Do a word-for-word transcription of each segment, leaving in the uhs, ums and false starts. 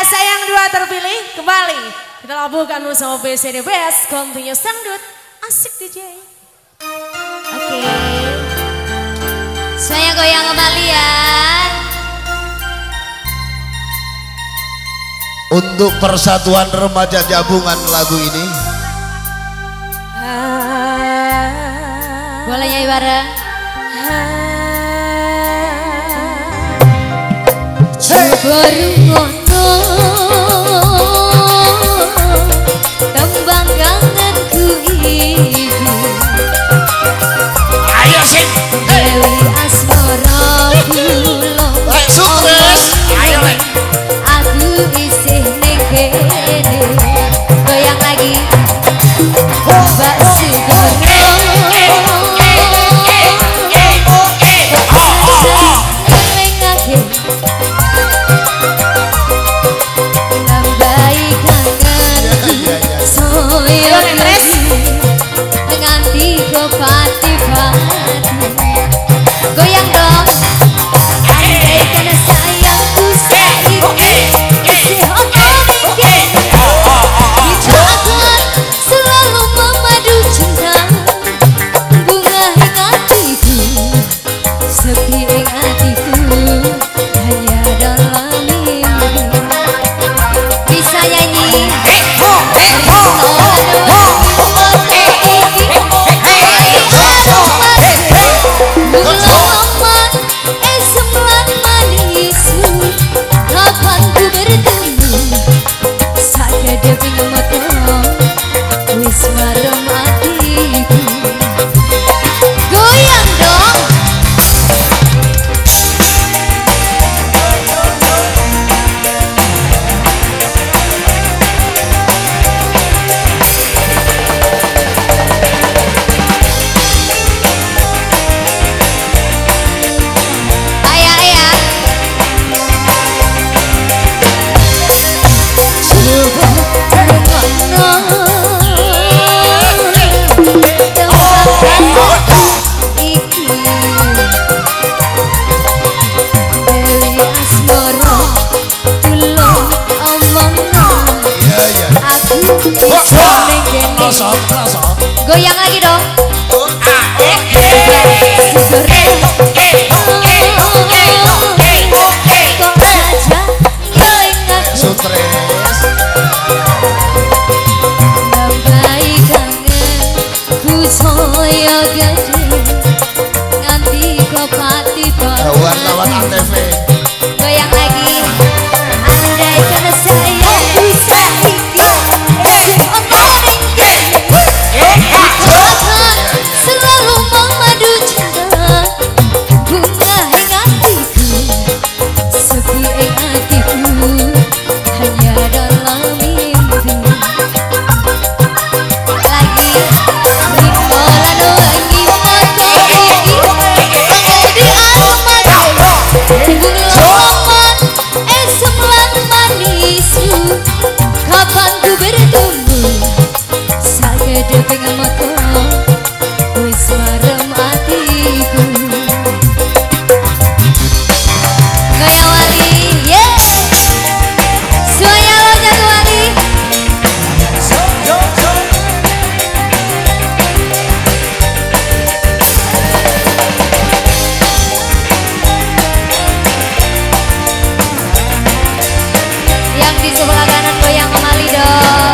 biasa yang dua terpilih kembali kita labuhkan bersama B C D Best Continuous Dangdut asik D J. Oke, saya goyang kembali ya. Untuk persatuan remaja gabungan lagu ini boleh nyanyi bareng. Baru ngono tembang kangenku iki. ayo sing Dewi Asmara kula sukses ayo lek aku isih ning kene goyang lagi Mbak Sugoro goyang dong, andaikan sayangku saiki isi hati kita akan selalu memadu cinta. Bunga ing hatiku, sepi ing hatiku, hanya dalam mimpi. Bisa nyanyi? Goyang lagi dong. sukses nambahi kangenku saya gede nganti kok pati wartawan A T V goyang lagi andaikan sayangku saiki isi omongan selalu memadu cinta. Bunga ing hatiku, sepi ing hatiku, hanya dalam mimpi. Lagi rimbolan wangi mata iki di almati tunggu laman esem lan manisku. Kapan ku bertemu sagede pengen mata wis marem atiku. Goyang wali, yeah. Semuanya lo jago wali. Yang di sebelah kanan goyang kembali dong.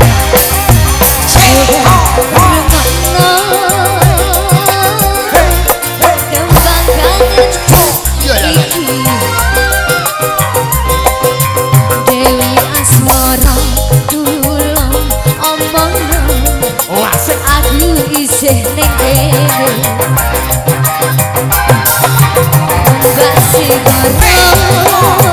Dewi Asmara kula omongno aku isih ning kene Mbak Sugoro